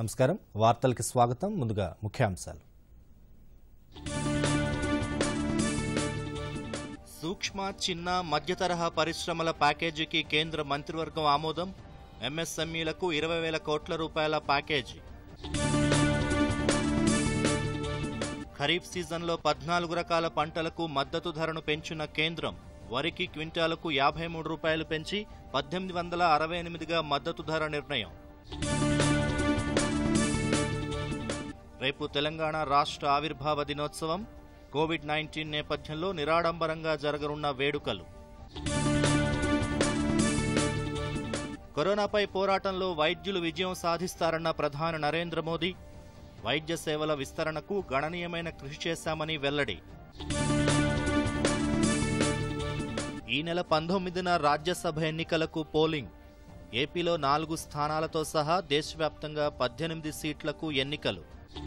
నమస్కారం వార్తలకు స్వాగతం ముందుగా ముఖ్యాంశాలు సూక్ష్మ చిన్న మధ్యతరహా పరిశ్రమల ప్యాకేజీకి కేంద్ర మంత్రివర్గం ఆమోదం ఎంఎస్ఎంఈలకు 20,000 కోట్ల రూపాయల ప్యాకేజీ ఖరీఫ్ సీజన్లో 14 రకాల పంటలకు మద్దతు ధరను పెంచిన కేంద్రం వరికి క్వింటాలకు 53 రూపాయలు పెంచి 1868గా మద్దతు ధర నిర్ణయం రేపు తెలంగాణ రాష్ట్ర ఆవిర్భావ దినోత్సవం కోవిడ్-19 నేపథ్యంలో నిరాడంబరంగా జరగనున్న వేడుకలు కరోనాపై పోరాటంలో వైద్యులు విజయం సాధిస్తారన్న ప్రధాని నరేంద్ర మోదీ వైద్య సేవల విస్తరణకు గణనీయమైన కృషి చేశామని వెల్లడి ఈ నెల 19న రాజ్యసభ ఎన్నికలకు పోలింగ్ ఏపీలో 4 స్థానాలతో సహా దేశవ్యాప్తంగా 18 సీట్లకు ఎన్నికలు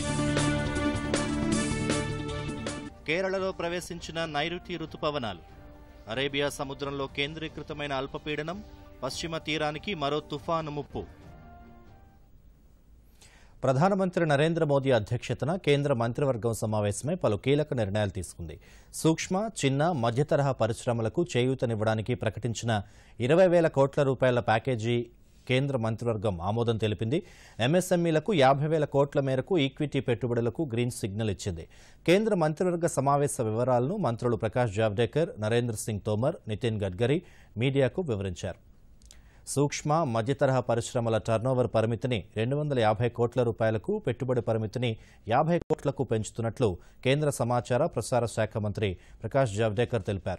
కేరళలో ప్రవేశించిన నైరుతి రుతుపవనాలు అరేబియా సముద్రంలో కేంద్రీకృతమైన అల్పపీడనం పశ్చిమ తీరానికి మరో తుఫాను ముప్పు ప్రధానమంత్రి నరేంద్ర మోదీ అధ్యక్షతన కేంద్ర మంత్రివర్గం సమావేశమై పలు కీలక నిర్ణయాలు తీసుకుంది. సూక్ష్మ చిన్న మధ్యతరహా పరిశ్రమలకు చేయూతనివ్వడానికి ప్రకటించిన 20,000 కోట్ల రూపాయల ప్యాకేజీ కేంద్ర మంత్రివర్గం ఆమోదం తెలిపింది. ఎంఎస్ఎంఈలకు 50,000 కోట్ల మేరకు ఈక్విటీ పెట్టుబడులకు గ్రీన్ సిగ్నల్ ఇచ్చింది. కేంద్ర మంత్రివర్గ సమావేశ వివరాలను మంత్రులు ప్రకాష్ జావడేకర్, నరేంద్ర సింగ్ తోమర్, నితిన్ గడ్కరీ మీడియాకు వివరించారు. సూక్ష్మ మధ్యతరహా పరిశ్రమల టర్నోవర్ పరిమితిని 250 కోట్ల రూపాయలకు, పెట్టుబడి పరిమితిని 50 కోట్లకు పెంచుతున్నట్లు కేంద్ర సమాచార ప్రసార శాఖ మంత్రి ప్రకాష్ జావడేకర్ తెలిపారు.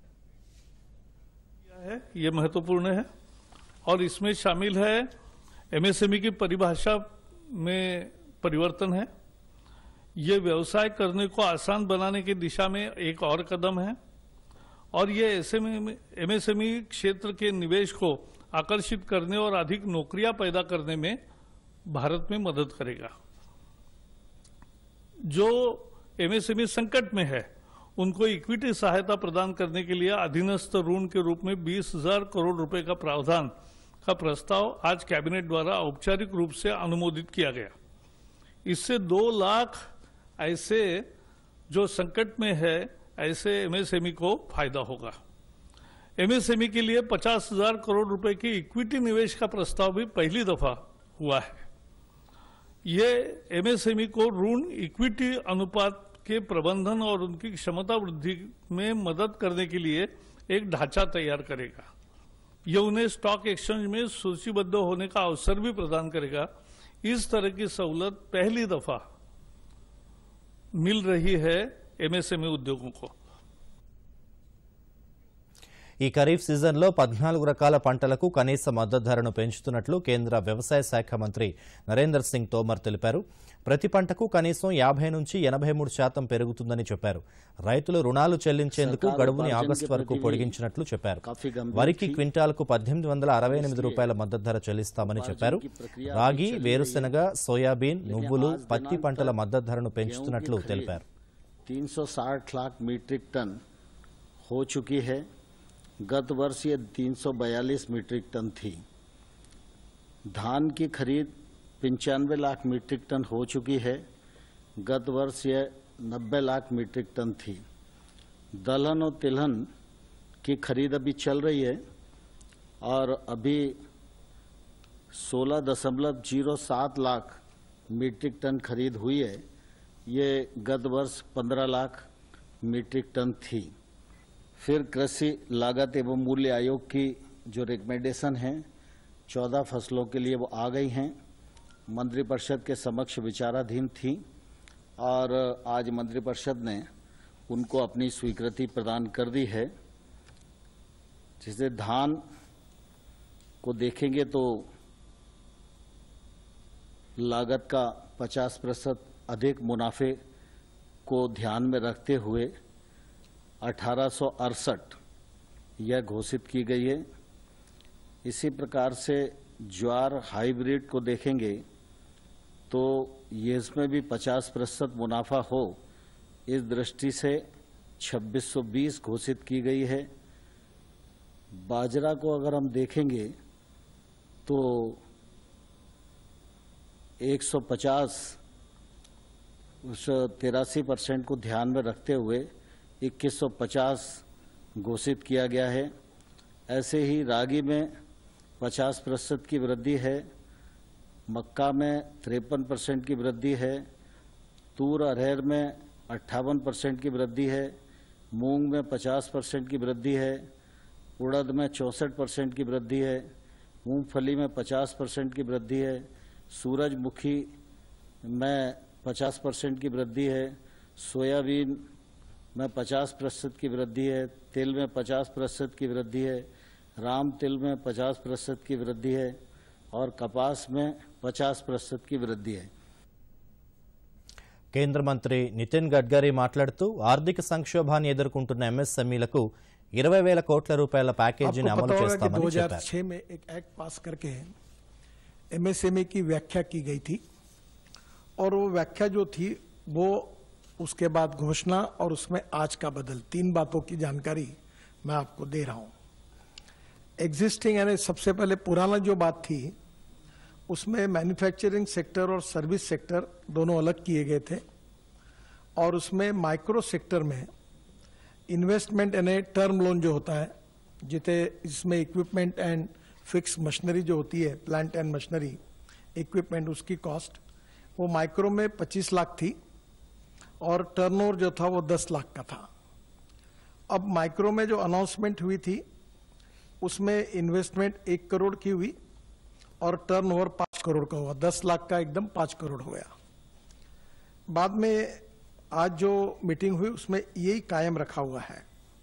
ये महत्वपूर्ण है और इसमें शामिल है एमएसएमई की परिभाषा में परिवर्तन है। ये व्यवसाय करने को आसान बनाने की दिशा में एक और कदम है और ये एमएसएमई क्षेत्र के निवेश को आकर्षित करने और अधिक नौकरियां पैदा करने में भारत में मदद करेगा। जो एमएसएमई संकट में है उनको इक्विटी सहायता प्रदान करने के लिए अधीनस्थ ऋण के रूप में 20,000 करोड़ रुपए का प्रावधान का प्रस्ताव आज कैबिनेट द्वारा औपचारिक रूप से अनुमोदित किया गया। इससे 2 लाख ऐसे जो संकट में है ऐसे एमएसएमई को फायदा होगा। एमएसएमई के लिए 50,000 करोड़ रुपए की इक्विटी निवेश का प्रस्ताव भी पहली दफा हुआ है। ये एमएसएमई को ऋण इक्विटी अनुपात के प्रबंधन और उनकी क्षमता वृद्धि में मदद करने के लिए एक ढांचा तैयार करेगा। ये उन्हें स्टॉक एक्सचेंज में सूचीबद्ध होने का अवसर भी प्रदान करेगा। इस तरह की सहूलत पहली दफा मिल रही है एमएसएमई उद्योगों को। ఈ ఖరీఫ్ సీజన్లో 14 రకాల పంటలకు కనీస మద్దతు ధరను పెంచుతున్నట్లు కేంద్ర వ్యవసాయ శాఖ మంత్రి నరేంద్ర సింగ్ తోమర్ తెలిపారు. ప్రతి పంటకు కనీసం 50 నుంచి 83% పెరుగుతుందని చెప్పారు. రైతులు రుణాలు చెల్లించేందుకు గడువుని ఆగస్టు వరకు పొడిగించినట్లు చెప్పారు. వరికి క్వింటాల్కు 1868 రూపాయల మద్దతు ధర చెల్లిస్తామని చెప్పారు. రాగి, వేరుశెనగ, సోయాబీన్, నువ్వులు, పత్తి పంటల మద్దతు ధరను పెంచుతున్నట్లు తెలిపారు. 360 लाख मीट्रिक टन हो चुकी है। गत वर्ष ये 342 मीट्रिक टन थी। धान की खरीद 95 लाख मीट्रिक टन हो चुकी है। गत वर्ष ये 90 लाख मीट्रिक टन थी। दलहन और तिलहन की खरीद अभी चल रही है और अभी 16.07 लाख मीट्रिक टन खरीद हुई है। ये गत वर्ष 15 लाख मीट्रिक टन थी। फिर कृषि लागत एवं मूल्य आयोग की जो रिकमेंडेशन है 14 फसलों के लिए वो आ गई हैं, मंत्रिपरिषद के समक्ष विचाराधीन थी और आज मंत्रिपरिषद ने उनको अपनी स्वीकृति प्रदान कर दी है। जैसे धान को देखेंगे तो लागत का 50% अधिक मुनाफे को ध्यान में रखते हुए 1868 यह घोषित की गई है। इसी प्रकार से ज्वार हाइब्रिड को देखेंगे तो ये इसमें भी 50% मुनाफा हो, इस दृष्टि से 2620 घोषित की गई है। बाजरा को अगर हम देखेंगे तो 150 उस 83% को ध्यान में रखते हुए 2150 घोषित किया गया है। ऐसे ही रागी में 50% की वृद्धि है, मक्का में 53% की वृद्धि है, तूर अरहर में 58% की वृद्धि है, मूंग में 50% की वृद्धि है, उड़द में 64% की वृद्धि है, मूंगफली में 50% की वृद्धि है, सूरजमुखी में 50% की वृद्धि है, सोयाबीन में 50% की वृद्धि है, तिल में 50% की वृद्धि है, राम तिल में 50% की वृद्धि है और कपास में 50% की वृद्धि है। కేంద్ర మంత్రి నితిన్ గడ్కరీ మాట్లాడుతూ ఆర్థిక సంక్షోభాన్ని ఎదుర్కొంటున్న ఎంఎస్ఎంఈలకు 20,000 కోట్ల రూపాయల ప్యాకేజీని आपको అమలు पता होगा कि చేస్తామని చెప్పారు। 2006 में एक एक्ट पास करके एमएसएमई की व्याख्या की गई थी और वो व्याख्या जो थी वो उसके बाद घोषणा और उसमें आज का बदल, 3 बातों की जानकारी मैं आपको दे रहा हूं। एग्जिस्टिंग यानी सबसे पहले पुराना जो बात थी उसमें मैन्युफैक्चरिंग सेक्टर और सर्विस सेक्टर दोनों अलग किए गए थे और उसमें माइक्रो सेक्टर में इन्वेस्टमेंट यानी टर्म लोन जो होता है, जिसे इसमें इक्विपमेंट एंड फिक्स मशीनरी जो होती है, प्लांट एंड मशीनरी इक्विपमेंट, उसकी कॉस्ट वो माइक्रो में 25 लाख थी और टर्नओवर जो था वो 10 लाख का था। अब माइक्रो में जो अनाउंसमेंट हुई थी उसमें इन्वेस्टमेंट 1 करोड़ की हुई और टर्नओवर 5 करोड़ का हुआ, 10 लाख का एकदम 5 करोड़ हो गया। बाद में आज जो मीटिंग हुई उसमें यही कायम रखा हुआ है।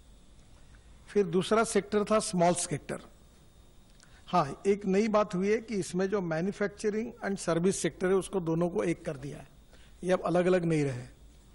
फिर दूसरा सेक्टर था स्मॉल सेक्टर। हाँ, एक नई बात हुई है कि इसमें जो मैन्युफैक्चरिंग एंड सर्विस सेक्टर है उसको दोनों को एक कर दिया है, ये अब अलग अलग नहीं रहे।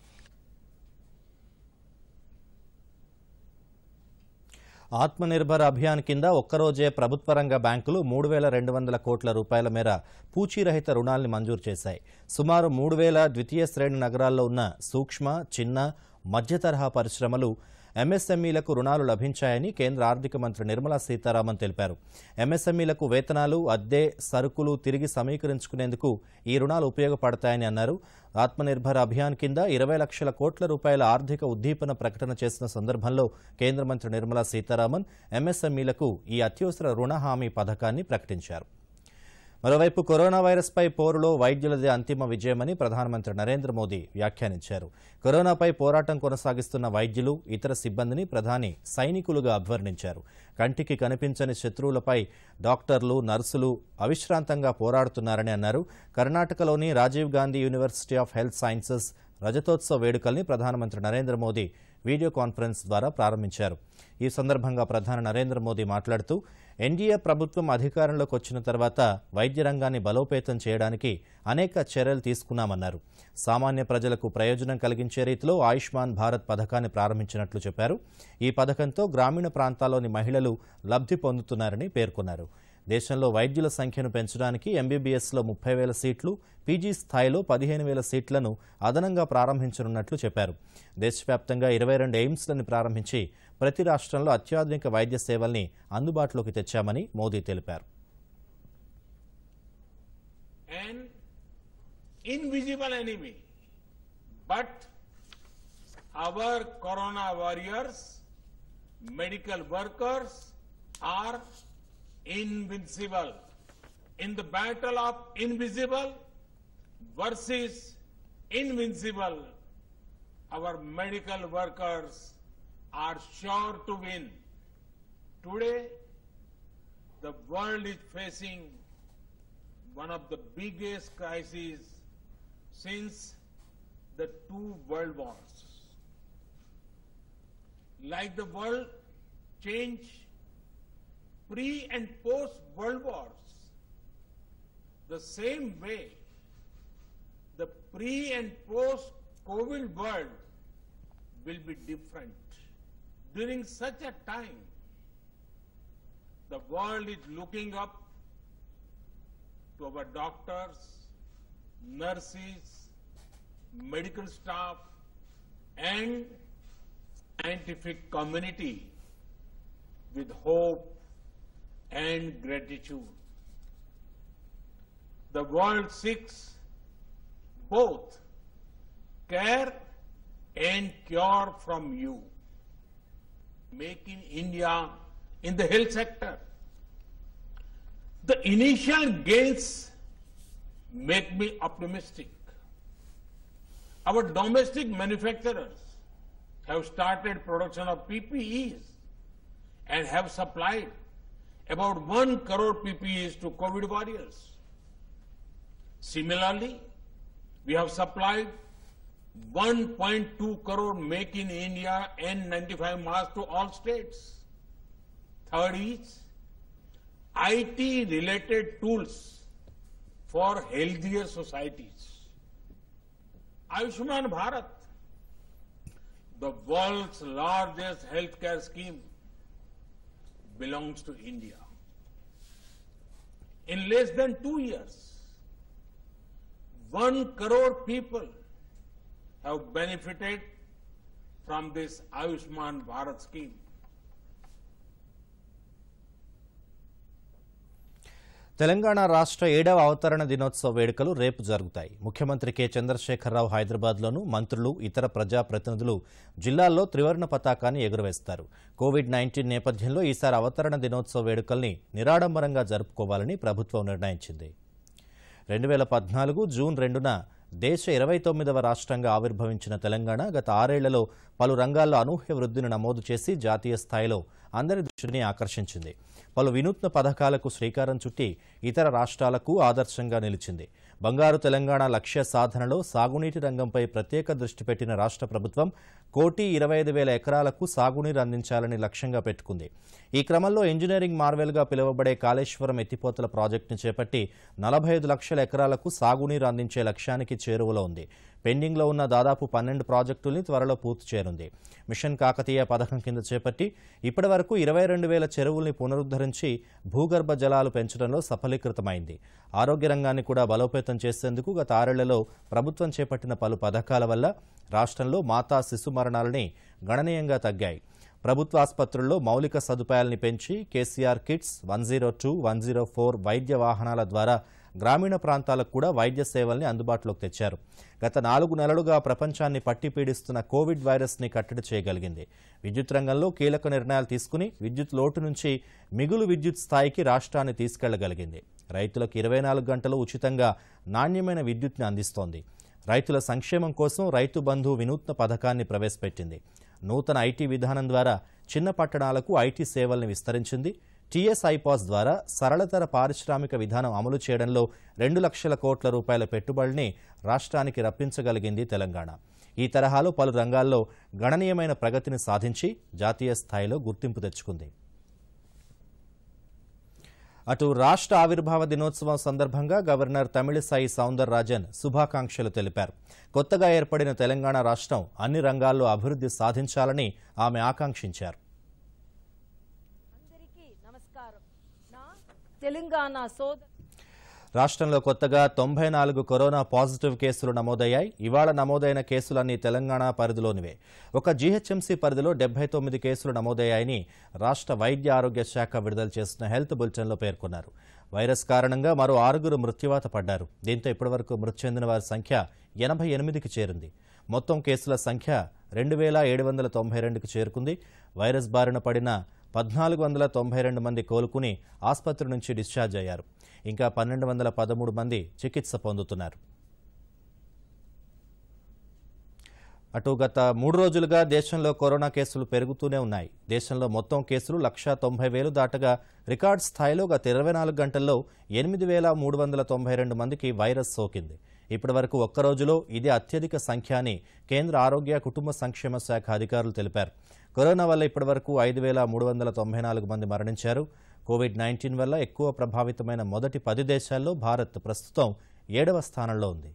ఆత్మనిర్భర్ అభియాన్ కింద ఒక్కరోజే ప్రభుత్వ రంగ బ్యాంకులు 3,200 కోట్ల రూపాయల మేర పూచీరహిత రుణాల్ని మంజూరు చేశాయి. సుమారు 3,000 ద్వితీయ శ్రేణి నగరాల్లో ఉన్న సూక్ష్మ, చిన్న, మధ్య తరహా పరిశ్రమలు ఎంఎస్ఎంఈలకు రుణాలు లభించాయని కేంద్ర ఆర్థిక మంత్రి నిర్మలా సీతారామన్ తెలిపారు. ఎంఎస్ఎంఈలకు వేతనాలు, అద్దె, సరుకులు తిరిగి సమీకరించుకునేందుకు ఈ రుణాలు ఉపయోగపడతాయని అన్నారు. ఆత్మనిర్భర్ అభియాన్ కింద 20 లక్షల కోట్ల రూపాయల ఆర్థిక ఉద్దీపన ప్రకటన చేసిన సందర్భంలో కేంద్ర మంత్రి నిర్మలా సీతారామన్ ఎంఎస్ఎంఈలకు ఈ అత్యవసర రుణ హామీ పథకాన్ని ప్రకటించారు. మరోవైపు కరోనా వైరస్పై పోరులో వైద్యులదే అంతిమ విజయమని ప్రధానమంత్రి నరేంద్ర మోదీ వ్యాఖ్యానించారు. కరోనాపై పోరాటం కొనసాగిస్తున్న వైద్యులు, ఇతర సిబ్బందిని ప్రధాని సైనికులుగా అభివర్ణించారు. కంటికి కనిపించని శత్రువులపై డాక్టర్లు, నర్సులు అవిశ్రాంతంగా పోరాడుతున్నారని అన్నారు. కర్ణాటకలోని Rajiv Gandhi university of health sciences రజతోత్సవ వేడుకల్ని ప్రధానమంత్రి నరేంద్ర మోదీ వీడియో కాన్ఫరెన్స్ ద్వారా ప్రారంభించారు. ఈ సందర్భంగా ప్రధాని నరేంద్ర మోదీ మాట్లాడుతూ ఎన్డీఏ ప్రభుత్వం అధికారంలోకి వచ్చిన తర్వాత వైద్య రంగాన్ని బలోపేతం చేయడానికి అనేక చర్యలు తీసుకున్నామన్నారు. సామాన్య ప్రజలకు ప్రయోజనం కలిగించే రీతిలో ఆయుష్మాన్ భారత్ పథకాన్ని ప్రారంభించినట్లు చెప్పారు. ఈ పథకంతో గ్రామీణ ప్రాంతాల్లోని మహిళలు లబ్ధి పొందుతున్నారని పేర్కొన్నారు. దేశంలో వైద్యుల సంఖ్యను పెంచడానికి ఎంబీబీఎస్లో 30,000 సీట్లు, పీజీ స్థాయిలో 15,000 సీట్లను అదనంగా ప్రారంభించనున్నట్లు చెప్పారు. దేశవ్యాప్తంగా 22 ఎయిమ్స్లను ప్రారంభించి ప్రతి రాష్ట్రంలో అత్యాధునిక వైద్య సేవల్ని అందుబాటులోకి తెచ్చామని మోదీ తెలిపారు. Invisible enemy, but our corona warriors, medical workers are invincible. In the battle of invisible versus invincible, our medical workers are sure to win. Today, the world is facing one of the biggest crises since the 2 world wars. Like the world changed pre and post world wars, the same way the pre and post COVID world will be different. During such a time, the world is looking up to our doctors, nurses, medical staff, and scientific community with hope and gratitude. The world seeks both care and cure from you. Make in India in the health sector. The initial gains make me optimistic. Our domestic manufacturers have started production of PPEs and have supplied about 1 crore PPEs to COVID warriors. Similarly, we have supplied 1.2 crore Make in India N95 masks to all states. Third is IT-related tools for healthier societies. Ayushman Bharat, the world's largest healthcare scheme, belongs to India. In less than 2 years, 1 crore people have benefited from this Ayushman Bharat scheme. Telangana రాష్ట్ర 7వ అవతరణ దినోత్సవ వేడుకలు రేపు జరుగుతాయి. ముఖ్యమంత్రి K Chandrashekar Rao హైదరాబాద్లోను, మంత్రులు, ఇతర ప్రజాప్రతినిధులు జిల్లాల్లో త్రివర్ణ పతాకాన్ని ఎగురవేస్తారు. కోవిడ్-19 నేపథ్యంలో ఈసారి అవతరణ దినోత్సవ వేడుకల్ని నిరాడంబరంగా జరుపుకోవాలని ప్రభుత్వం నిర్ణయించింది. 2014 జూన్ 2న దేశ 29వ రాష్ట్రంగా ఆవిర్భవించిన తెలంగాణ గత 6 ఏళ్లలో పలు రంగాల్లో అనూహ్య వృద్ధిని నమోదు చేసి జాతీయ స్థాయిలో అందరి దృష్టిని ఆకర్షించింది. పలు వినూత్న పథకాలకు శ్రీకారం చుట్టి ఇతర రాష్ట్రాలకు ఆదర్శంగా నిలిచింది. బంగారు తెలంగాణ లక్ష్య సాధనలో సాగునీటి రంగంపై ప్రత్యేక దృష్టి పెట్టిన రాష్ట్ర ప్రభుత్వం 1,25,000 ఎకరాలకు సాగునీరు అందించాలని లక్ష్యంగా పెట్టుకుంది. ఈ క్రమంలో ఇంజనీరింగ్ మార్వెల్గా పిలువబడే కాళేశ్వరం ఎత్తిపోతల ప్రాజెక్టును చేపట్టి 45 లక్షల ఎకరాలకు సాగునీరు అందించే లక్ష్యానికి చేరువలో ఉంది. పెండింగ్లో ఉన్న దాదాపు 12 ప్రాజెక్టుల్ని త్వరలో పూర్తి చేయనుంది. మిషన్ కాకతీయ పథకం కింద చేపట్టి ఇప్పటివరకు 22,000 చెరువుల్ని పునరుద్ధరించి భూగర్భ జలాలు పెంచడంలో సఫలీకృతమైంది. ఆరోగ్య రంగాన్ని కూడా బలోపేతం చేసేందుకు గత 6 ఏళ్లలో ప్రభుత్వం చేపట్టిన పలు పథకాల వల్ల రాష్ట్రంలో మాతా శిశు మరణాలని గణనీయంగా తగ్గాయి. ప్రభుత్వ ఆసుపత్రుల్లో మౌలిక సదుపాయాల్ని పెంచి కేసీఆర్ కిట్స్, 102, 104 వైద్య వాహనాల ద్వారా గ్రామీణ ప్రాంతాలకు కూడా వైద్య సేవల్ని అందుబాటులోకి తెచ్చారు. గత 4 నెలలుగా ప్రపంచాన్ని పట్టి పీడిస్తున్న కోవిడ్ వైరస్ని కట్టడి చేయగలిగింది. విద్యుత్ రంగంలో కీలక నిర్ణయాలు తీసుకుని విద్యుత్ లోటు నుంచి మిగులు విద్యుత్ స్థాయికి రాష్ట్రాన్ని తీసుకెళ్లగలిగింది. రైతులకు 24 గంటలు ఉచితంగా నాణ్యమైన విద్యుత్ని అందిస్తోంది. రైతుల సంక్షేమం కోసం రైతు బంధు వినూత్న పథకాన్ని ప్రవేశపెట్టింది. నూతన ఐటీ విధానం ద్వారా చిన్న పట్టణాలకు ఐటీ సేవల్ని విస్తరించింది. టీఎస్ ఐపాస్ ద్వారా సరళతర పారిశ్రామిక విధానం అమలు చేయడంలో 2 లక్షల కోట్ల రూపాయల పెట్టుబడిని రాష్ట్రానికి రప్పించగలిగింది తెలంగాణ. ఈ తరహాలో పలు రంగాల్లో గణనీయమైన ప్రగతిని సాధించి జాతీయ స్థాయిలో గుర్తింపు తెచ్చుకుంది. అటు రాష్ట్ర ఆవిర్భావ దినోత్సవం సందర్భంగా గవర్నర్ తమిళిసై సౌందరరాజన్ శుభాకాంక్షలు తెలిపారు. కొత్తగా ఏర్పడిన తెలంగాణ రాష్ట్రం అన్ని రంగాల్లో అభివృద్ధి సాధించాలని ఆమె ఆకాంక్షించారు. రాష్ట్రంలో కొత్తగా 94 కరోనా పాజిటివ్ కేసులు నమోదయ్యాయి. ఇవాళ నమోదైన కేసులన్నీ తెలంగాణ పరిధిలోనివే. ఒక జీహెచ్ఎంసీ పరిధిలో 79 కేసులు నమోదయ్యాయని రాష్ట్ర వైద్య ఆరోగ్య శాఖ విడుదల చేసిన హెల్త్ బులెటిన్లో పేర్కొన్నారు. వైరస్ కారణంగా మరో 6 మృత్యువాత పడ్డారు. దీంతో ఇప్పటివరకు మృతి చెందిన వారి సంఖ్య 88కి చేరింది. మొత్తం కేసుల సంఖ్య 2,792కి చేరుకుంది. వైరస్ బారిన పడిన 1,492 మంది కోలుకుని ఆసుపత్రి నుంచి డిశ్చార్జ్ అయ్యారు. ఇంకా 1,213 మంది చికిత్స పొందుతున్నారు. అటు గత 3 రోజులుగా దేశంలో కరోనా కేసులు పెరుగుతూనే ఉన్నాయి. దేశంలో మొత్తం కేసులు 1,90,000 దాటగా రికార్డు స్థాయిలో గత 24 గంటల్లో 8,392 మందికి వైరస్ సోకింది. ఇప్పటివరకు ఒక్కరోజులో ఇదే అత్యధిక సంఖ్య అని కేంద్ర ఆరోగ్య కుటుంబ సంక్షేమ శాఖ అధికారులు తెలిపారు. కరోనా వల్ల ఇప్పటివరకు 5,394 మంది మరణించారు. కోవిడ్-19 వల్ల ఎక్కువ ప్రభావితమైన మొదటి 10 దేశాల్లో భారత్ ప్రస్తుతం 7వ స్థానంలో ఉంది.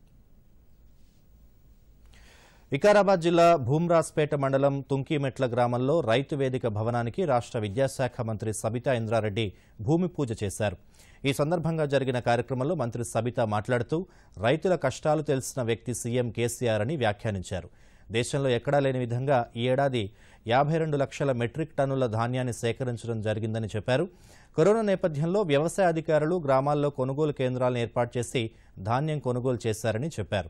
వికారాబాద్ జిల్లా భూమ్రాజ్పేట మండలం తుంకిమెట్ల గ్రామంలో రైతు వేదిక భవనానికి రాష్ట్ర విద్యాశాఖ మంత్రి సబితా ఇంద్రారెడ్డి భూమి పూజ చేశారు. ఈ సందర్భంగా జరిగిన కార్యక్రమంలో మంత్రి సబితా మాట్లాడుతూ రైతుల కష్టాలు తెలిసిన వ్యక్తి సీఎం కేసీఆర్ అని వ్యాఖ్యానించారు. దేశంలో ఎక్కడా లేని విధంగా ఈ ఏడాది 52 లక్షల మెట్రిక్ టన్నుల ధాన్యాన్ని సేకరించడం జరిగిందని చెప్పారు. కరోనా నేపథ్యంలో వ్యవసాయ అధికారులు గ్రామాల్లో కొనుగోలు కేంద్రాలను ఏర్పాటు చేసి ధాన్యం కొనుగోలు చేశారని చెప్పారు.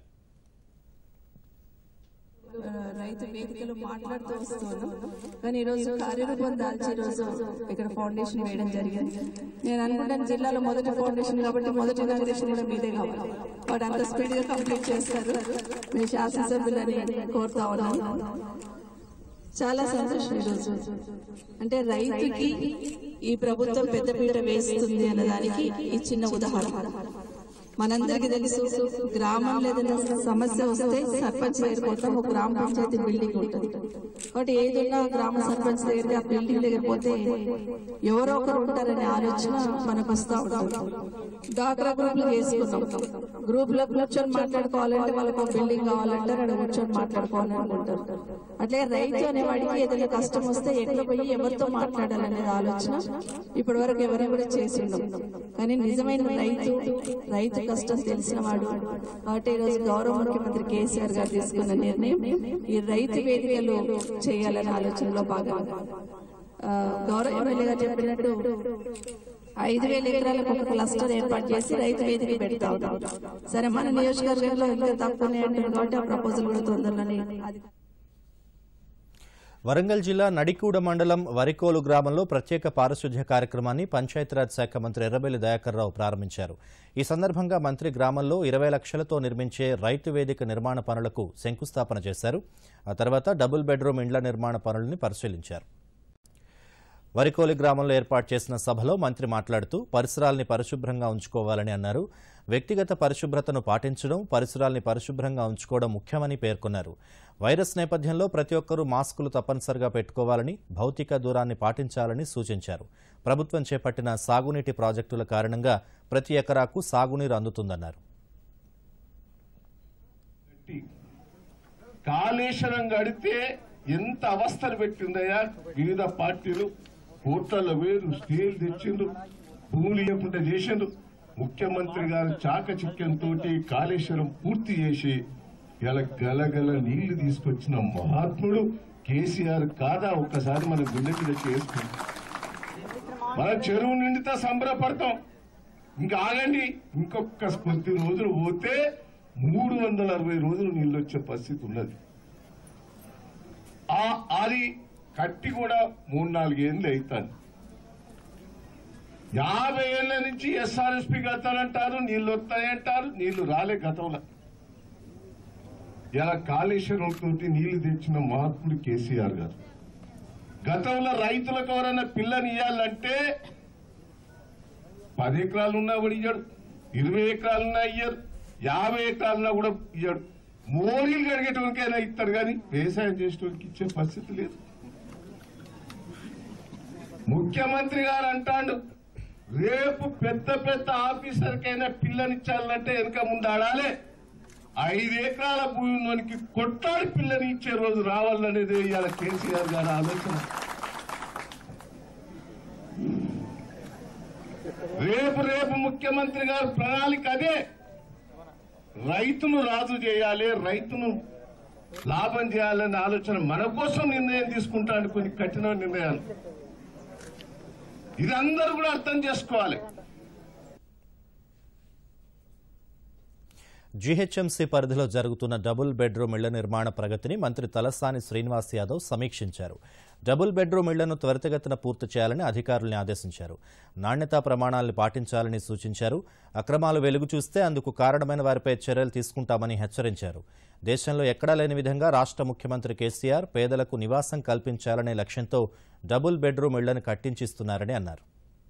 రైతు వేదికలో మాట్లాడుతూ వస్తున్నాను, కానీ ఈరోజు కార్యరూపం దాల్చి ఈరోజు ఇక్కడ ఫౌండేషన్ వేయడం జరిగింది. నేను అనుకుంటాను జిల్లాలో మొదటి ఫౌండేషన్ కాబట్టి మొదటి ఇనాగ్రేషన్ కూడా మీదే కావాలి. వాడు అంత స్పీడ్ గా కంప్లీట్ చేస్తారు. మీ శాసనసభ్యులని కోరుతా ఉన్నాను. చాలా సంతోషం ఈరోజు. అంటే రైతుకి ఈ ప్రభుత్వం పెద్దపీట వేస్తుంది అన్నదానికి ఈ చిన్న ఉదాహరణ. మనందరికీ తెలుసు, గ్రామంలో ఏదైనా సమస్య వస్తే సర్పంచ్ దగ్గర పోతాం, ఒక గ్రామ పంచాయతీ బిల్డింగ్ ఉంటుంది. కాబట్టి ఏదైనా గ్రామ సర్పంచ్ దగ్గర ఆ బిల్డింగ్ దగ్గర పోతే ఎవరో ఒకరు ఉంటారనే ఆలోచన మనకు వస్తూ ఉంటుంది. డాక్రా గ్రూప్లు వేసుకున్నాం, గ్రూప్ లో కూర్చొని మాట్లాడుకోవాలంటే వాళ్ళకి ఒక బిల్డింగ్ కావాలంటే అక్కడ కూర్చొని మాట్లాడుకోవాలని అనుకుంటారు. అట్లే రైతు అనేవాడికి ఏదైనా కష్టం వస్తే ఎక్కడ పోయి ఎవరితో మాట్లాడాలనేది ఆలోచన ఇప్పటి వరకు ఎవరు కూడా చేసి ఉన్నాం. కానీ నిజమైన రైతు కష్టం తెలిసిన వాడు. కాబట్టి ఈరోజు గౌరవ ముఖ్యమంత్రి కేసీఆర్ గారు తీసుకున్న నిర్ణయం ఈ రైతు వేదికలు చేయాలనే ఆలోచనలో భాగంగా గౌరవ ఎమ్మెల్యే గారు చెప్పినట్టు 5,000 ఎకరాలకు ఒక క్లస్టర్ ఏర్పాటు చేసి రైతు వేదిక పెడతా ఉన్నాం. సరే, మన నియోజకవర్గంలో ఇంకా తక్కువనే అంటారు కాబట్టి ఆ ప్రపోజల్ కూడా తొందరలోనే. వరంగల్ జిల్లా నడికూడ మండలం వరికోలు గ్రామంలో ప్రత్యేక పారిశుధ్య కార్యక్రమాన్ని పంచాయతీరాజ్ శాఖ మంత్రి ఎర్రబెల్లి దయాకర్ రావు ప్రారంభించారు. ఈ సందర్భంగా మంత్రి గ్రామంలో 20 లక్షలతో నిర్మించే రైతు వేదిక నిర్మాణ పనులకు శంకుస్థాపన చేశారు. ఆ తర్వాత డబుల్ బెడ్రూమ్ ఇండ్ల నిర్మాణ పనులను పరిశీలించారు. వరికోలి గ్రామంలో ఏర్పాటు చేసిన సభలో మంత్రి మాట్లాడుతూ పరిసరాల్ని పరిశుభ్రంగా ఉంచుకోవాలని అన్నారు. వ్యక్తిగత పరిశుభ్రతను పాటించడం, పరిసరాల్ని పరిశుభ్రంగా ఉంచుకోవడం ముఖ్యమని పేర్కొన్నారు. వైరస్ నేపథ్యంలో ప్రతి ఒక్కరూ మాస్కులు తప్పనిసరిగా పెట్టుకోవాలని, భౌతిక దూరాన్ని పాటించాలని సూచించారు. ప్రభుత్వం చేపట్టిన సాగునీటి ప్రాజెక్టుల కారణంగా ప్రతి ఎకరాకు సాగునీరు అందుతుందన్నారు. కాళేశ్వరం గడితే ఎంత అవస్థలు పెట్టిందయ్యా. వివిధ పార్టీలు కోట్లలో వేరు స్టీల్ తెచ్చిండ్రు, భూములు ఇవ్వకుండా చేసిండ్రు. ముఖ్యమంత్రి గారు చాకచక్యంతో కాళేశ్వరం పూర్తి చేసి ఇలా గలగల నీళ్లు తీసుకొచ్చిన మహాత్ముడు కేసీఆర్ కాదా? ఒక్కసారి మన గుండె మీద చేసుకుంటాం. మన చెరువు నిండితే సంబరపడతాం. ఇంకా ఆగండి, ఇంకొక కొద్ది రోజులు పోతే 360 రోజులు నీళ్ళు వచ్చే పరిస్థితి ఉన్నది. అది కట్టి కూడా 3-4 ఏళ్ళు అవుతాను. 50 ఏళ్ల నుంచి ఎస్ఆర్ఎస్పీ కడతానంటారు, నీళ్లు వస్తాయంటారు, నీళ్లు రాలే గతంలో. ఇలా కాళేశ్వరం తోటి నీళ్లు తెచ్చిన మహాత్ముడు కేసీఆర్ గారు. గతంలో రైతులకు ఎవరైనా పిల్లని ఇయ్యాలంటే 10 ఎకరాలున్నా కూడా ఇయ్యడు, 20 ఎకరాలున్నా ఇయ్యరు, 50 ఎకరాలున్నా కూడా ఇయ్యడు. మోరీలు కడిగేటోనికైనా ఇస్తారు, కానీ వ్యవసాయం చేసేటోనికి ఇచ్చే పరిస్థితి లేదు. ముఖ్యమంత్రి గారు అంటాడు, రేపు పెద్ద ఆఫీసర్కైనా పిల్లనిచ్చాలంటే వెనక ముందు ఆడాలి. 5 ఎకరాల భూమిలోనికి కొట్టాడి పిల్లని ఇచ్చే రోజు రావాలనేది ఇవాళ కేసీఆర్ గారి ఆలోచన. రేపు ముఖ్యమంత్రి గారు ప్రణాళిక అదే. రైతును రాజు చేయాలి, రైతును లాభం చేయాలనే ఆలోచన. మన కోసం నిర్ణయం తీసుకుంటాను, కొన్ని కఠిన నిర్ణయాలు. ఇది అందరూ కూడా అర్థం చేసుకోవాలి. జీహెచ్ఎంసీ పరిధిలో జరుగుతున్న డబుల్ బెడ్రూమ్ ఇళ్ల నిర్మాణ ప్రగతిని మంత్రి తలసాని శ్రీనివాస్ యాదవ్ సమీక్షించారు. డబుల్ బెడ్రూమ్ ఇళ్లను త్వరితగతిన పూర్తి చేయాలని అధికారుల్ని ఆదేశించారు. నాణ్యతా ప్రమాణాలను పాటించాలని సూచించారు. అక్రమాలు వెలుగు చూస్తే అందుకు కారణమైన వారిపై చర్యలు తీసుకుంటామని హెచ్చరించారు. దేశంలో ఎక్కడా లేని విధంగా రాష్ట్ర ముఖ్యమంత్రి కేసీఆర్ పేదలకు నివాసం కల్పించాలనే లక్ష్యంతో డబుల్ బెడ్రూమ్ ఇళ్లను కట్టించిస్తున్నారని అన్నారు.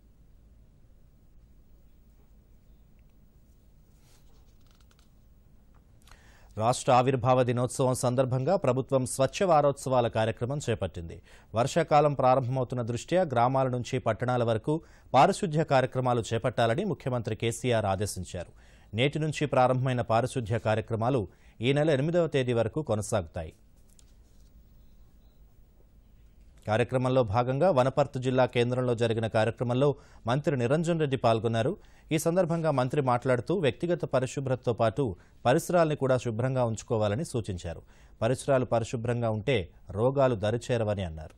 రాష్ట్ర ఆవిర్భావ దినోత్సవం సందర్భంగా ప్రభుత్వం స్వచ్ఛ వారోత్సవాల కార్యక్రమం చేపట్టింది. వర్షాకాలం ప్రారంభమవుతున్న దృష్ట్యా గ్రామాల నుంచి పట్టణాల వరకు పారిశుధ్య కార్యక్రమాలు చేపట్టాలని ముఖ్యమంత్రి కేసీఆర్ ఆదేశించారు. నేటి నుంచి ప్రారంభమైన పారిశుధ్య కార్యక్రమాలు ఈ నెల 8వ తేదీ వరకు కొనసాగుతాయి. కార్యక్రమంలో భాగంగా వనపర్తి జిల్లా కేంద్రంలో జరిగిన కార్యక్రమంలో మంత్రి నిరంజన్ రెడ్డి పాల్గొన్నారు. ఈ సందర్భంగా మంత్రి మాట్లాడుతూ వ్యక్తిగత పరిశుభ్రతతో పాటు పరిసరాల్ని కూడా శుభ్రంగా ఉంచుకోవాలని సూచించారు. పరిసరాలు పరిశుభ్రంగా ఉంటే రోగాలు దరిచేరవని అన్నారు.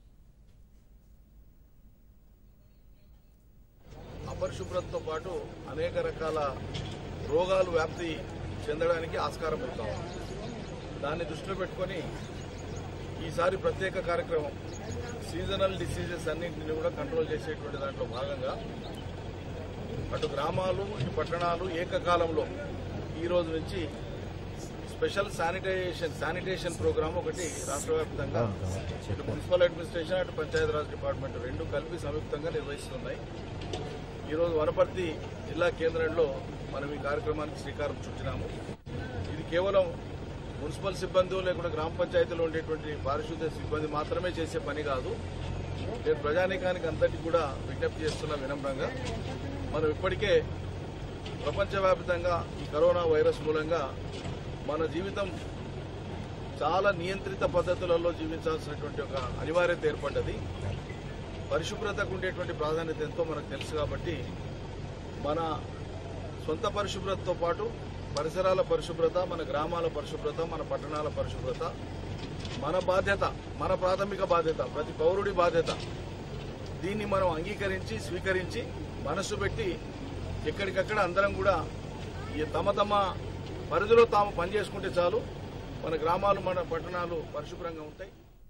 అపరిశుభ్రతతో పాటు అనేక రకాల రోగాలు వ్యాప్తి చెందడానికి ఆస్కారం ఉంటాం. దాన్ని దృష్టిలో పెట్టుకొని ఈసారి ప్రత్యేక కార్యక్రమం సీజనల్ డిసీజెస్ అన్నింటినీ కూడా కంట్రోల్ చేసేటువంటి దాంట్లో భాగంగా అటు గ్రామాలు ఇటు పట్టణాలు ఏకకాలంలో ఈ రోజు నుంచి స్పెషల్ శానిటేషన్ ప్రోగ్రామ్ ఒకటి రాష్ట్ర వ్యాప్తంగా ఇటు మున్సిపల్ అడ్మినిస్ట్రేషన్ అటు పంచాయతీరాజ్ డిపార్ట్మెంట్ రెండు కలిపి సంయుక్తంగా నిర్వహిస్తున్నాయి. ఈరోజు వనపర్తి జిల్లా కేంద్రంలో మనం ఈ కార్యక్రమానికి శ్రీకారం చుట్టినాము. ఇది కేవలం మున్సిపల్ సిబ్బంది లేకుండా గ్రామ పంచాయతీలో ఉండేటువంటి పారిశుద్ధ్య సిబ్బంది మాత్రమే చేసే పని కాదు. నేను ప్రజానీకానికి అంతటి కూడా విజ్ఞప్తి చేస్తున్న వినమ్రంగా మనం ఇప్పటికే ప్రపంచవ్యాప్తంగా ఈ కరోనా వైరస్ మూలంగా మన జీవితం చాలా నియంత్రిత పద్ధతులలో జీవించాల్సినటువంటి ఒక అనివార్యత ఏర్పడ్డది. పరిశుభ్రతకు ఉండేటువంటి ప్రాధాన్యత ఎంతో మనకు తెలుసు కాబట్టి మన సొంత పరిశుభ్రతతో పాటు పరిసరాల పరిశుభ్రత, మన గ్రామాల పరిశుభ్రత, మన పట్టణాల పరిశుభ్రత మన బాధ్యత, మన ప్రాథమిక బాధ్యత, ప్రతి పౌరుడి బాధ్యత. దీన్ని మనం అంగీకరించి స్వీకరించి మనస్సు పెట్టి ఎక్కడికక్కడ అందరం కూడా తమ తమ పరిధిలో తాము పనిచేసుకుంటే చాలు మన గ్రామాలు మన పట్టణాలు పరిశుభ్రంగా ఉంటాయి.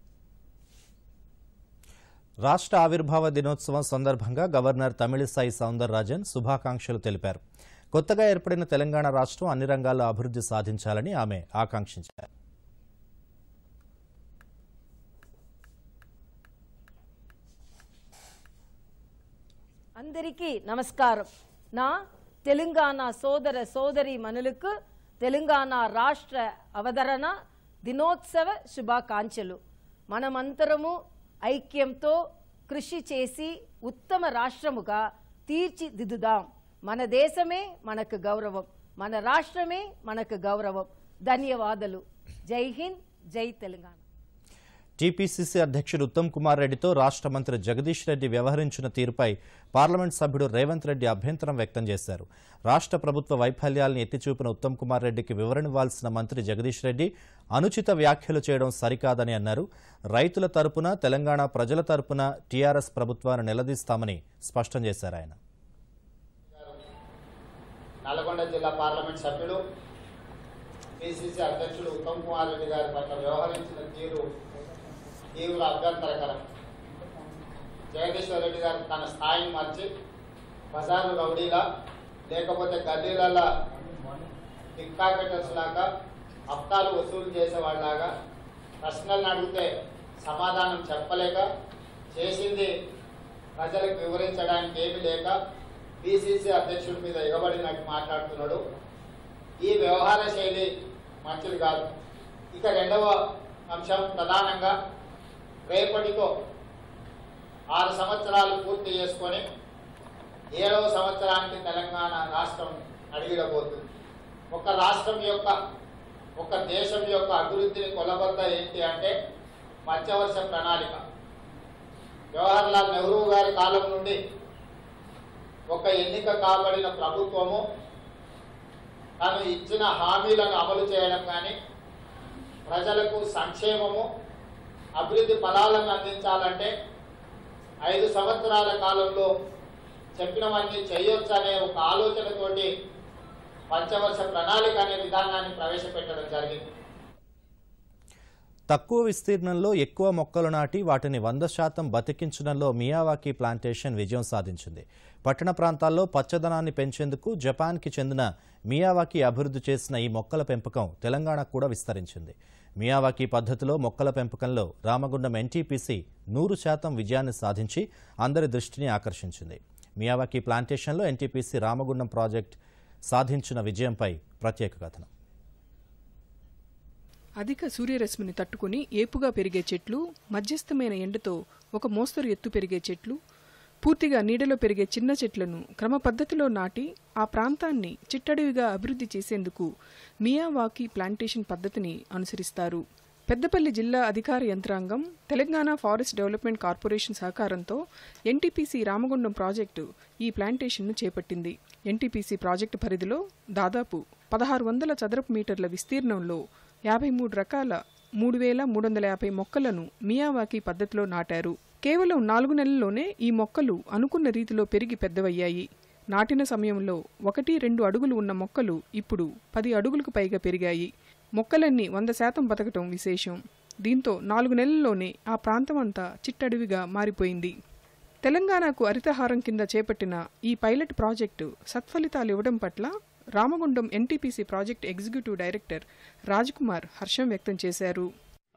రాష్ట్ర ఆవిర్భావ దినోత్సవం సందర్భంగా గవర్నర్ తమిళిసై సౌందరరాజన్ శుభాకాంక్షలు తెలిపారు. కొత్తగా ఏర్పడిన తెలంగాణ రాష్ట్రం అన్ని రంగాల్లో అభివృద్ధి సాధించాలని ఆమె ఆకాంక్షించారు. అందరికీ నమస్కారం. నా తెలంగాణ సోదర సోదరి మనులకు తెలంగాణ రాష్ట్ర అవతరణ దినోత్సవ శుభాకాంక్షలు. మనమంతరము ఐక్యంతో కృషి చేసి ఉత్తమ రాష్ట్రముగా తీర్చిదిద్దుదాం. మన దేశమే మనకు గౌరవం, మన రాష్ట్రమే మనకు గౌరవం. ధన్యవాదాలు. జై హింద్, జై తెలంగాణ. టీపీసీసీ అధ్యక్షుడు ఉత్తమ్ కుమార్ రెడ్డితో రాష్ట్ర మంత్రి జగదీష్ రెడ్డి వ్యవహరించిన తీరుపై పార్లమెంట్ సభ్యుడు రేవంత్ రెడ్డి అభ్యంతరం వ్యక్తం చేశారు. రాష్ట్ర ప్రభుత్వ వైఫల్యాలను ఎత్తిచూపిన ఉత్తమ్ కుమార్ రెడ్డికి వివరణివ్వాల్సిన మంత్రి జగదీష్ రెడ్డి అనుచిత వ్యాఖ్యలు చేయడం సరికాదని అన్నారు. రైతుల తరపున, తెలంగాణ ప్రజల తరపున టీఆర్ఎస్ ప్రభుత్వాన్ని నిలదీస్తామని స్పష్టం చేశారు. ఆయన నల్గొండ జిల్లా పార్లమెంట్ సభ్యుడు పిసిసి అధ్యక్షుడు ఉత్తమ్ కుమార్ రెడ్డి గారి పట్ల వ్యవహరించిన తీరు తీవ్ర అభ్యంతరకరం. జగదీశ్వర్ రెడ్డి గారు తన స్థాయిని మార్చి బజారు రౌడీలా లేకపోతే గల్లీల పిక్ పాకెటర్స్ లాగా హప్తాలు వసూలు చేసేవాళ్ళలాగా ప్రశ్నలను అడిగితే సమాధానం చెప్పలేక చేసింది ప్రజలకు వివరించడానికి ఏమీ లేక పిసిసి అధ్యక్షుడి మీద ఎగబడినట్టు మాట్లాడుతున్నాడు. ఈ వ్యవహార శైలి మంచిది కాదు. ఇక రెండవ అంశం ప్రధానంగా రేపటితో 6 సంవత్సరాలు పూర్తి చేసుకొని 7వ సంవత్సరానికి తెలంగాణ రాష్ట్రం అడిగిడబోతుంది. ఒక రాష్ట్రం యొక్క, ఒక దేశం యొక్క అభివృద్ధిని కొలబద్ద ఏంటి అంటే మధ్యవర్ష ప్రణాళిక. జవహర్లాల్ నెహ్రూ గారి కాలం నుండి ఒక ఎన్నిక కాబడిన ప్రభుత్వము తను ఇచ్చిన హామీలను అమలు చేయడం కానీ, ప్రజలకు సంక్షేమము అభివృద్ధి ఫలాలను అందించాలంటే 5 సంవత్సరాల కాలంలో చెప్పినవన్నీ చేయొచ్చనే ఒక ఆలోచనతోటి పంచవర్ష ప్రణాళిక అనే విధానాన్ని ప్రవేశపెట్టడం జరిగింది. తక్కువ విస్తీర్ణంలో ఎక్కువ మొక్కలు నాటి వాటిని 100% బతికించడంలో మియావాకీ ప్లాంటేషన్ విజయం సాధించింది. పట్టణ ప్రాంతాల్లో పచ్చదనాన్ని పెంచేందుకు జపాన్కి చెందిన మియావాకీ అభివృద్ధి చేసిన ఈ మొక్కల పెంపకం తెలంగాణకు కూడా విస్తరించింది. మియావాకీ పద్ధతిలో మొక్కల పెంపకంలో రామగుండం ఎన్టీపీసీ 100% విజయాన్ని సాధించి అందరి దృష్టిని ఆకర్షించింది. మియావాకీ ప్లాంటేషన్లో ఎన్టీపీసీ రామగుండం ప్రాజెక్ట్ సాధించిన విజయంపై ప్రత్యేక కథనం. అధిక సూర్యరశ్మిని తట్టుకుని ఏపుగా పెరిగే చెట్లు, మధ్యస్థమైన ఎండతో ఒక మోస్తరు ఎత్తు పెరిగే చెట్లు, పూర్తిగా నీడలో పెరిగే చిన్న చెట్లను క్రమ పద్ధతిలో నాటి ఆ ప్రాంతాన్ని చిట్టడవిగా అభివృద్ధి చేసేందుకు మియావాకీ ప్లాంటేషన్ పద్ధతిని అనుసరిస్తారు. పెద్దపల్లి జిల్లా అధికార యంత్రాంగం తెలంగాణ ఫారెస్ట్ డెవలప్మెంట్ కార్పొరేషన్ సహకారంతో ఎన్టీపీసీ రామగుండం ప్రాజెక్టు ఈ ప్లాంటేషన్ను చేపట్టింది. ఎన్టీపీసీ ప్రాజెక్టు పరిధిలో దాదాపు 1600 చదరపు మీటర్ల విస్తీర్ణంలో 53 రకాల 3350 మొక్కలను మియావాకీ పద్ధతిలో నాటారు. కేవలం 4 నెలల్లోనే ఈ మొక్కలు అనుకున్న రీతిలో పెరిగి పెద్దవయ్యాయి. నాటిన సమయంలో 1-2 అడుగులు ఉన్న మొక్కలు ఇప్పుడు 10 అడుగులకు పైగా పెరిగాయి. మొక్కలన్నీ 100% బతకటం విశేషం. దీంతో 4 నెలల్లోనే ఆ ప్రాంతమంతా చిట్టడవిగా మారిపోయింది. తెలంగాణకు హరితహారం కింద చేపట్టిన ఈ పైలట్ ప్రాజెక్టు సత్ఫలితాలు ఇవ్వడం పట్ల Ramagundam NTPC project executive director Raj Kumar हर्षम व्यक्त చేశారు.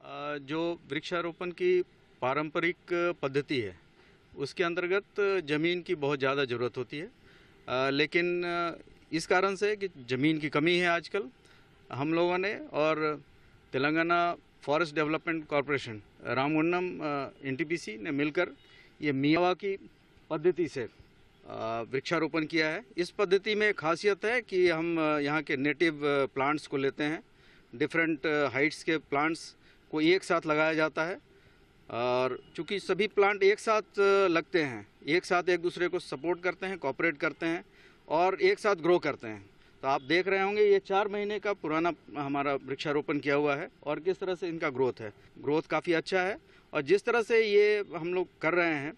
जो वृक्षारोपण की पारंपरिक पद्धति है उसके अंतर्गत ज़मीन की बहुत ज़्यादा ज़रूरत होती है, लेकिन इस कारण से कि ज़मीन की कमी है आजकल हम लोगों ने और Telangana forest development corporation Ramagundam NTPC ने मिलकर ये मियावाकी पद्धति से वृक्षारोपण किया है। इस पद्धति में खासियत है कि हम यहाँ के नेटिव प्लांट्स को लेते हैं, डिफरेंट हाइट्स के प्लांट्स को एक साथ लगाया जाता है और चूँकि सभी प्लांट एक साथ लगते हैं, एक साथ एक दूसरे को सपोर्ट करते हैं, कोऑपरेट करते हैं और एक साथ ग्रो करते हैं। तो आप देख रहे होंगे ये 4 महीने का पुराना हमारा वृक्षारोपण किया हुआ है और किस तरह से इनका ग्रोथ काफ़ी अच्छा है। और जिस तरह से ये हम लोग कर रहे हैं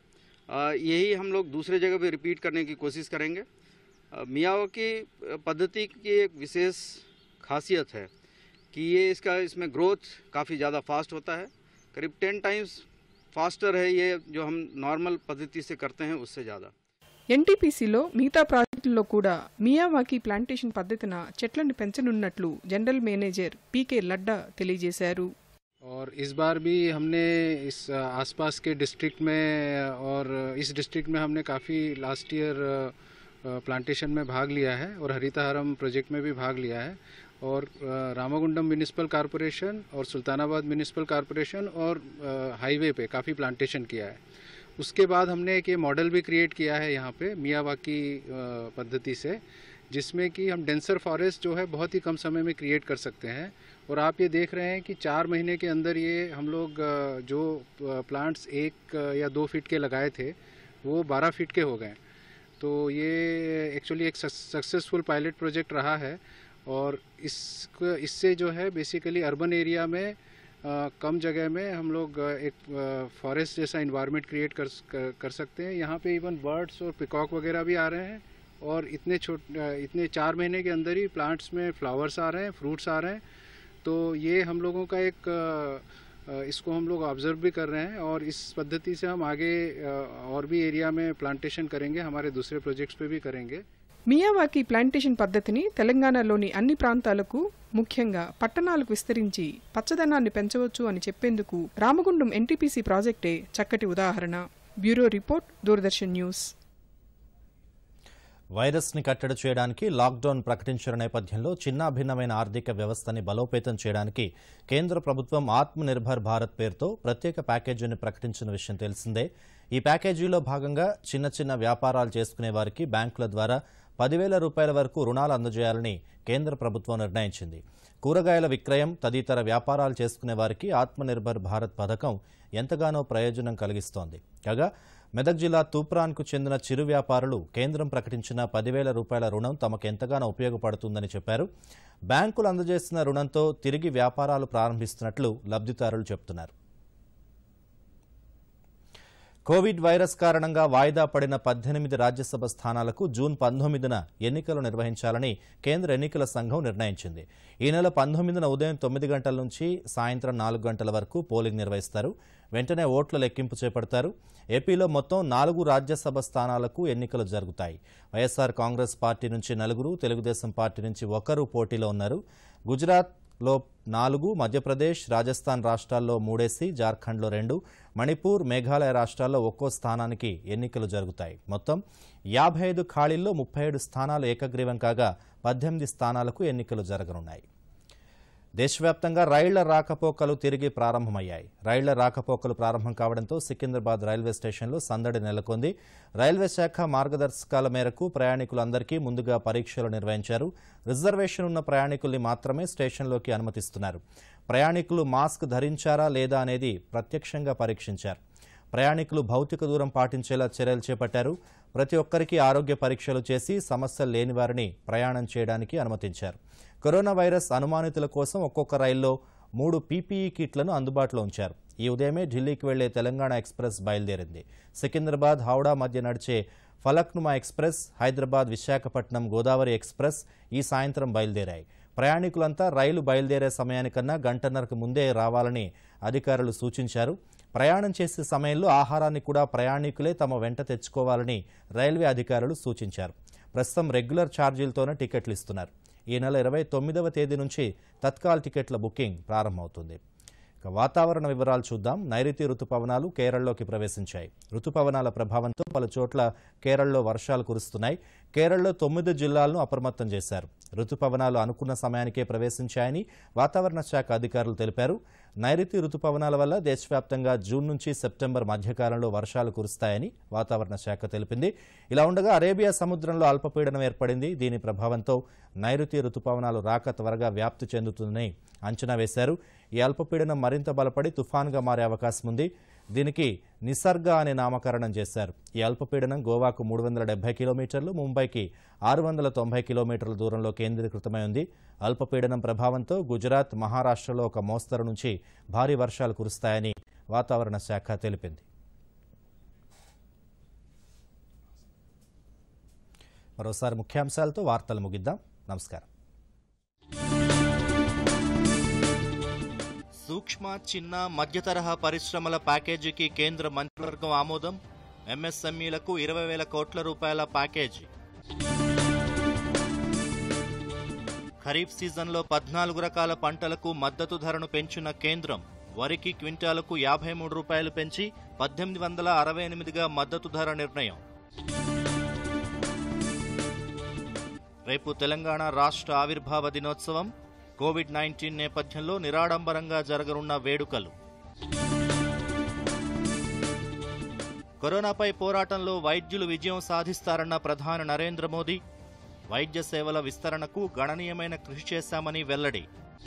यही हम लोग दूसरे जगह पे रिपीट करने की कोशिश करेंगे। मियावाकी पद्धति की एक विशेष खासियत है कि ये इसमें ग्रोथ काफ़ी ज़्यादा फास्ट होता है, करीब 10 टाइम्स फास्टर है ये जो हम नॉर्मल पद्धति से करते हैं उससे ज़्यादा। ఎన్టీపీసీలో మిగతా ప్రాజెక్టుల్లో కూడా మియావాకీ ప్లాంటేషన్ పద్ధతిన చెట్లను పెంచనున్నట్లు జనరల్ మేనేజర్ పీకే లడ్డా తెలియజేశారు. और इस बार भी हमने इस आसपास के डिस्ट्रिक्ट में और इस डिस्ट्रिक्ट में हमने काफ़ी लास्ट ईयर प्लांटेशन में भाग लिया है और हरितहारम प्रोजेक्ट में भी भाग लिया है और रामागुंडम म्यूनिसिपल कॉरपोरेशन और सुल्तानाबाद म्यूनिसिपल कॉरपोरेशन और हाईवे पे काफ़ी प्लांटेशन किया है। उसके बाद हमने एक ये मॉडल भी क्रिएट किया है यहाँ पे मियावाकी पद्धति से, जिसमें कि हम डेंसर फॉरेस्ट जो है बहुत ही कम समय में क्रिएट कर सकते हैं। और आप ये देख रहे हैं कि 4 महीने के अंदर ये हम लोग जो प्लांट्स 1 या 2 फीट के लगाए थे वो 12 फीट के हो गए। तो ये एक्चुअली एक सक्सेसफुल पायलट प्रोजेक्ट रहा है और इससे जो है बेसिकली अर्बन एरिया में कम जगह में हम लोग एक फॉरेस्ट जैसा इन्वायरमेंट क्रिएट कर सकते हैं। यहाँ पे इवन बर्ड्स और पिकॉक वगैरह भी आ रहे हैं और इतने 4 महीने के अंदर ही प्लांट्स में फ्लावर्स आ रहे हैं, फ्रूट्स आ रहे हैं। तो ये हम लोगों का एक इसको हम लोग ऑब्जर्व भी कर रहे हैं और इस पद्धति से हम आगे और भी एरिया में प्लांटेशन करेंगे, हमारे दूसरे प्रोजेक्ट्स पे भी करेंगे। మియావాకీ ప్లాంటేషన్ పద్ధతిని తెలంగాణలోని అన్ని ప్రాంతాలకు ముఖ్యంగా పట్టణాలకు విస్తరించి పచ్చదనాన్ని పెంచవచ్చు అని చెప్పేందుకు రామగుండం ఎన్టీపీసీ ప్రాజెక్టే చక్కటి ఉదాహరణ. Bureau report, Doordarshan news. వైరస్ని కట్టడి చేయడానికి లాక్డౌన్ ప్రకటించిన నేపథ్యంలో చిన్నాభిన్నమైన ఆర్థిక వ్యవస్థని బలోపేతం చేయడానికి కేంద్ర ప్రభుత్వం ఆత్మనిర్భర్ భారత్ పేరుతో ప్రత్యేక ప్యాకేజీని ప్రకటించిన విషయం తెలిసిందే. ఈ ప్యాకేజీలో భాగంగా చిన్న వ్యాపారాలు చేసుకునే వారికి బ్యాంకుల ద్వారా 10,000 రూపాయల వరకు రుణాలు అందజేయాలని కేంద్ర ప్రభుత్వం నిర్ణయించింది. కూరగాయల విక్రయం తదితర వ్యాపారాలు చేసుకునే వారికి ఆత్మనిర్భర్ భారత్ పథకం ఎంతగానో ప్రయోజనం కలిగిస్తోంది. కాగా మెదక్ జిల్లా తూప్రాన్కు చెందిన చిరు వ్యాపారులు కేంద్రం ప్రకటించిన 10,000 రూపాయల రుణం తమకు ఎంతగానో ఉపయోగపడుతుందని చెప్పారు. బ్యాంకులు అందజేస్తున్న రుణంతో తిరిగి వ్యాపారాలు ప్రారంభిస్తున్నట్లు లబ్ధిదారులు చెబుతున్నారు. కోవిడ్ వైరస్ కారణంగా వాయిదా పడిన 18 రాజ్యసభ స్థానాలకు జూన్ 19న ఎన్నికలు నిర్వహించాలని కేంద్ర ఎన్నికల సంఘం నిర్ణయించింది. ఈ నెల 19న ఉదయం 9 గంటల నుంచి సాయంత్రం 4 గంటల వరకు పోలింగ్ నిర్వహిస్తారు. వెంటనే ఓట్ల లెక్కింపు చేపడతారు. ఏపీలో మొత్తం 4 రాజ్యసభ స్థానాలకు ఎన్నికలు జరుగుతాయి. వైఎస్ఆర్ కాంగ్రెస్ పార్టీ నుంచి 4, తెలుగుదేశం పార్టీ నుంచి 1 పోటీలో ఉన్నారు. గుజరాత్లో 4, మధ్యప్రదేశ్, రాజస్థాన్ రాష్ట్రాల్లో 3, జార్ఖండ్లో 2, మణిపూర్, మేఘాలయ రాష్ట్రాల్లో 1 స్థానానికి ఎన్నికలు జరుగుతాయి. మొత్తం 55 ఖాళీల్లో 37 స్థానాలు ఏకగ్రీవం కాగా 18 స్థానాలకు ఎన్నికలు జరగనున్నాయి. దేశవ్యాప్తంగా రైళ్ల రాకపోకలు తిరిగి ప్రారంభమయ్యాయి. రైళ్ల రాకపోకలు ప్రారంభం కావడంతో సికింద్రాబాద్ రైల్వే స్టేషన్లో సందడి నెలకొంది. రైల్వే శాఖ మార్గదర్శకాల మేరకు ప్రయాణికులందరికీ ముందుగా పరీక్షలు నిర్వహించారు. రిజర్వేషన్ ఉన్న ప్రయాణికుల్ని మాత్రమే స్టేషన్లోకి అనుమతిస్తున్నారు. ప్రయాణికులు మాస్క్ ధరించారా లేదా అనేది ప్రత్యక్షంగా పరీక్షించారు. ప్రయాణికులు భౌతిక దూరం పాటించేలా చర్యలు చేపట్టారు. ప్రతి ఒక్కరికి ఆరోగ్య పరీక్షలు చేసి సమస్యలు లేని వారిని ప్రయాణం చేయడానికి అనుమతించారు. కరోనా వైరస్ అనుమానితుల కోసం ఒక్కొక్క రైల్లో 3 పీపీఈ కిట్లను అందుబాటులో ఉంచారు. ఈ ఉదయమే ఢిల్లీకి వెళ్లే తెలంగాణ ఎక్స్ప్రెస్ బయలుదేరింది. సికింద్రాబాద్ హౌడా మధ్య నడిచే ఫలక్నుమా ఎక్స్ప్రెస్, హైదరాబాద్ విశాఖపట్నం గోదావరి ఎక్స్ప్రెస్ ఈ సాయంత్రం బయలుదేరాయి. ప్రయాణికులంతా రైలు బయలుదేరే సమయానికన్నా గంటన్నరకు ముందే రావాలని అధికారులు సూచించారు. ప్రయాణం చేసే సమయంలో ఆహారాన్ని కూడా ప్రయాణికులే తమ వెంట తెచ్చుకోవాలని రైల్వే అధికారులు సూచించారు. ప్రస్తుతం రెగ్యులర్ ఛార్జీలతోనే టికెట్లు ఇస్తున్నారు. ఈ నెల 29వ తేదీ నుంచి తత్కాల్ టికెట్ల బుకింగ్ ప్రారంభమవుతుంది. ఇక వాతావరణ వివరాలు చూద్దాం. నైరుతి రుతుపవనాలు కేరళలోకి ప్రవేశించాయి. రుతుపవనాల ప్రభావంతో పలు చోట్ల కేరళలో వర్షాలు కురుస్తున్నాయి. కేరళలో 9 జిల్లాలను అప్రమత్తం చేశారు. రుతుపవనాలు అనుకున్న సమయానికే ప్రవేశించాయని వాతావరణ శాఖ అధికారులు తెలిపారు. నైరుతి రుతుపవనాల వల్ల దేశవ్యాప్తంగా జూన్ నుంచి సెప్టెంబర్ మధ్యకాలంలో వర్షాలు కురుస్తాయని వాతావరణ శాఖ తెలిపింది. ఇలా ఉండగా అరేబియా సముద్రంలో అల్పపీడనం ఏర్పడింది. దీని ప్రభావంతో నైరుతి రుతుపవనాలు రాక త్వరగా వ్యాప్తి చెందుతుందని అంచనా వేశారు. ఈ అల్పపీడనం మరింత బలపడి తుఫాన్గా మారే అవకాశం ఉంది. దీనికి నిసర్గ అనే నామకరణం చేశారు. ఈ అల్పపీడనం గోవాకు 370 కిలోమీటర్లు, ముంబైకి 690 కిలోమీటర్ల దూరంలో కేంద్రీకృతమై ఉంది. అల్పపీడనం ప్రభావంతో గుజరాత్, మహారాష్ట్రలో ఒక మోస్తరు నుంచి భారీ వర్షాలు కురుస్తాయని వాతావరణ శాఖ తెలిపింది. మరోసారి ముఖ్యాంశాలతో వార్తలు ముగిద్దాం. నమస్కారం. సూక్ష్మ, చిన్న, మధ్యతరహా పరిశ్రమల ప్యాకేజీకి కేంద్ర మంత్రివర్గం ఆమోదం. ఎంఎస్ఎంఈలకు 20,000 కోట్ల రూపాయల ప్యాకేజీ. ఖరీఫ్ సీజన్లో 14 రకాల పంటలకు మద్దతు ధరను పెంచిన కేంద్రం. వరికి క్వింటాలకు 53 రూపాయలు పెంచి 1868గా మద్దతు ధర నిర్ణయం. రేపు తెలంగాణ రాష్ట్ర ఆవిర్భావ దినోత్సవం. కోవిడ్-19 నేపథ్యంలో నిరాడంబరంగా జరగనున్న వేడుకలు. కరోనాపై పోరాటంలో వైద్యులు విజయం సాధిస్తారన్న ప్రధాని నరేంద్ర మోదీ. వైద్య సేవల విస్తరణకు గణనీయమైన కృషి చేశామని వెల్లడి.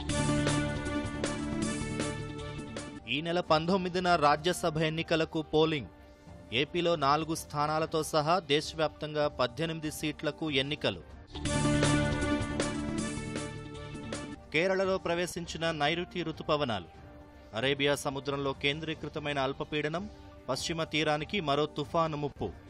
ఈ నెల 19న రాజ్యసభ ఎన్నికలకు పోలింగ్. ఏపీలో 4 స్థానాలతో సహా దేశవ్యాప్తంగా 18 సీట్లకు ఎన్నికలు. కేరళలో ప్రవేశించిన నైరుతి రుతుపవనాలు. అరేబియా సముద్రంలో కేంద్రీకృతమైన అల్పపీడనం. పశ్చిమ తీరానికి మరో తుఫాను ముప్పు.